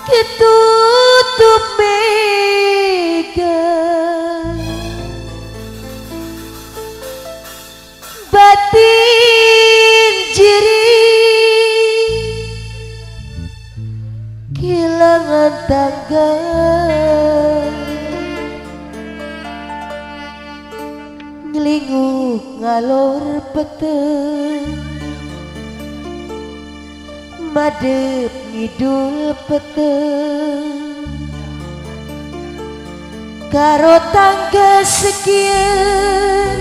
ketutup mega batin jeri kehilangan tangga ngelinguk ngalor peteng madep ngidul peteng karo tangga sekian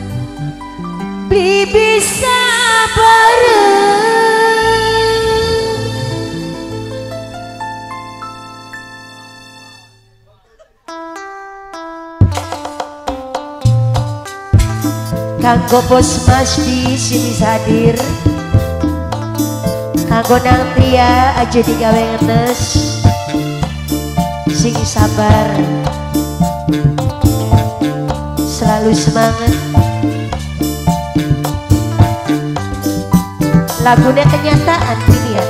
beli bisa bareng kanggo bos mas di sini hadir kanggo nang Tria aja digawe ngenes sing sabar selalu semangat lagunya kenyataan Tria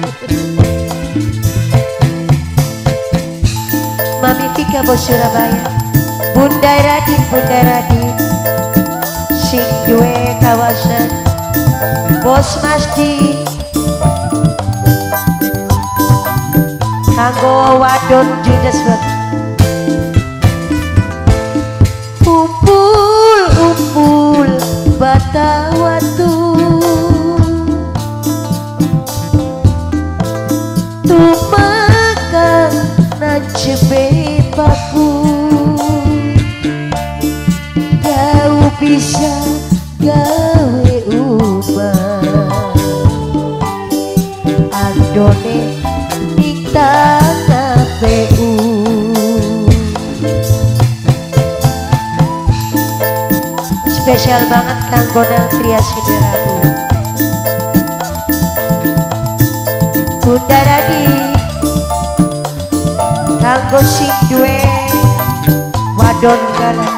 Mami Vika bos Surabaya Bunda Radin sing duwe kawasan bos Masdi kanggo wadon Judas buat umpul bata watu tumakan nancebe paku kau bisa gawe ubah andone KPU spesial banget kanggo nang Tria Siderabu Bunda Radi kanggo sing duwe wadon galak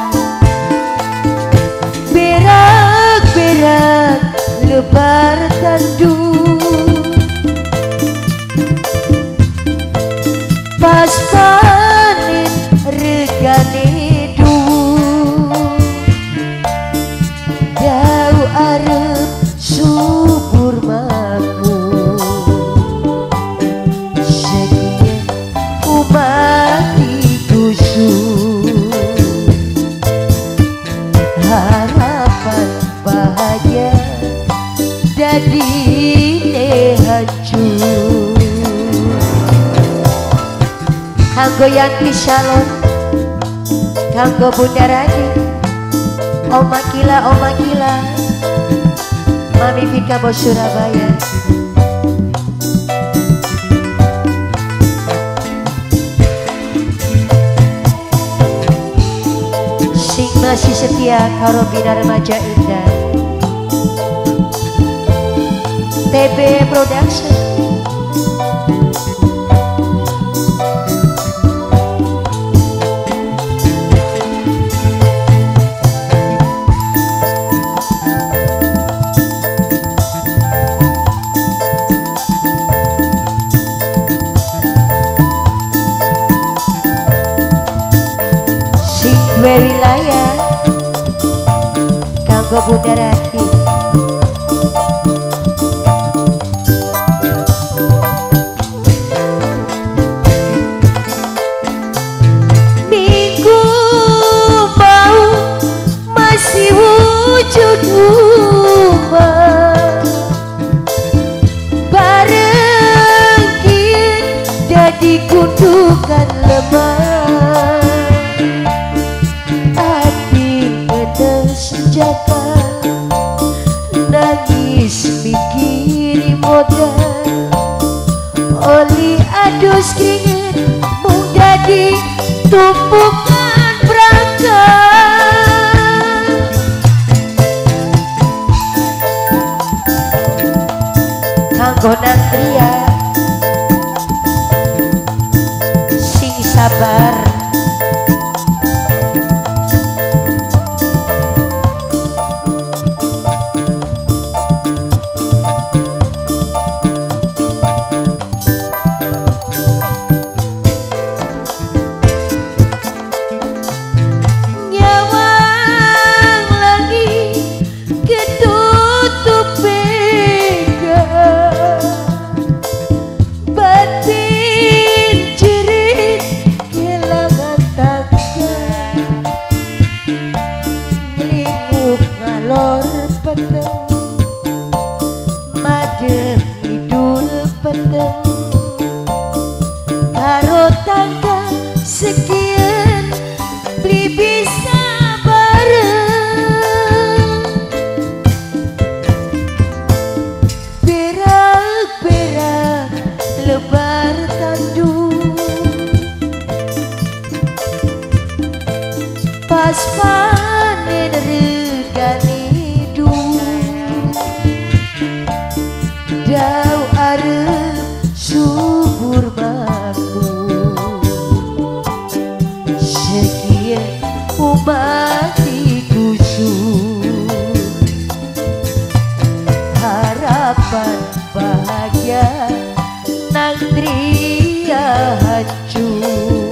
berak lebar tandu pas panen regane du jauh arep subur makmur sedih umat digusur harapan bahagia jadi hancur kanggo Yanti Shalom kanggo Bunda Radi Oma Gila Mami Vika bos Surabaya sing masih setia karo Bina Remaja Indah TB Production dua wilayah kanggo Bunda Rati minggu mau masih wujud rumah barengin jadi kutukan lemah senjata nangis mikiri modal oli adus keringet mau jadi tumpukan berangkat kanggo nang Tria sing sabar lebar tandu pas panen regane du dau arep subur makmur sekian umat digusur harapan bahagia nang tria hancur.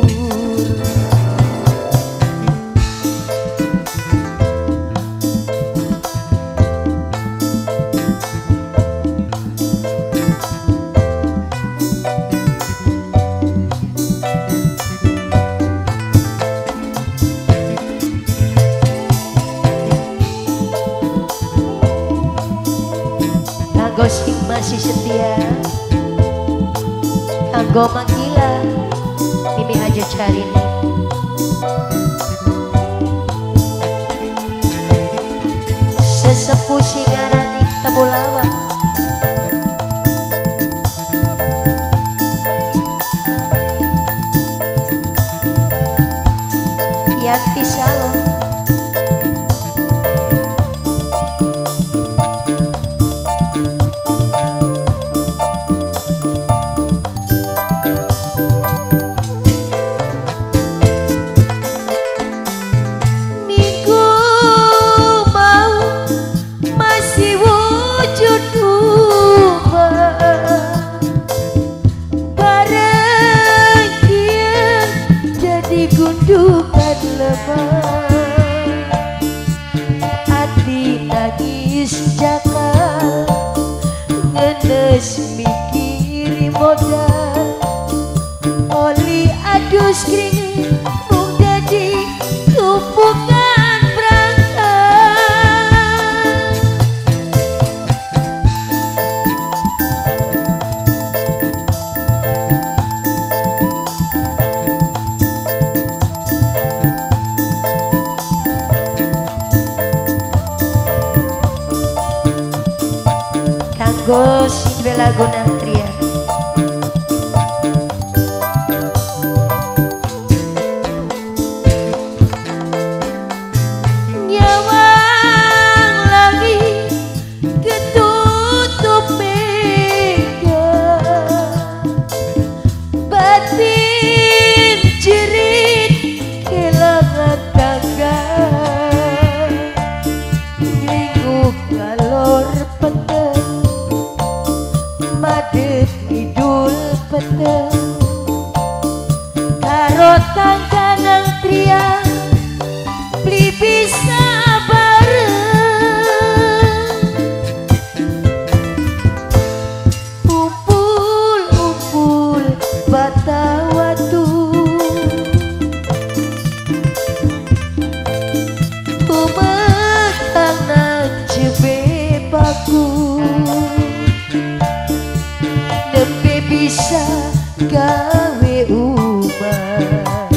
Kanggo sing masih setia, kanggo manggila Mimi aja cari nih. Sesepuh singarani tabulawa Yanti Salon gundukan lemah hati nangis jakal ngenes mikiri modal oli adus kering mung dadi tumpukan berangkat kanggo sing bela gunang tria nyawang lagi ketutup mega batin jerit kelangan tangga minggu kalor peteng madep idul peteng karo tangga nang tria beli bisa bareng umpul-umpul bata watu umetang nang jebe baku bisa gawe umat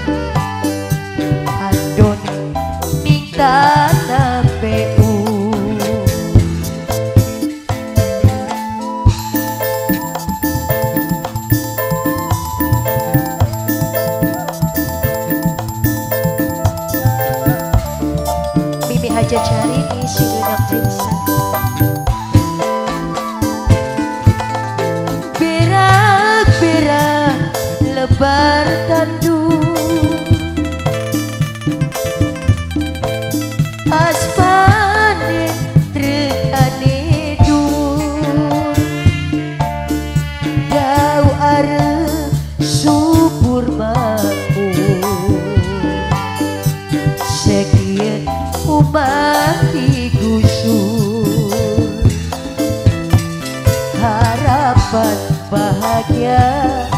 andon minta napu Mimi aja cari nih si Gunang Jensa lebar tandu pas panen regane dur dau arep subur makmur sekian umat digusur harapan bahagia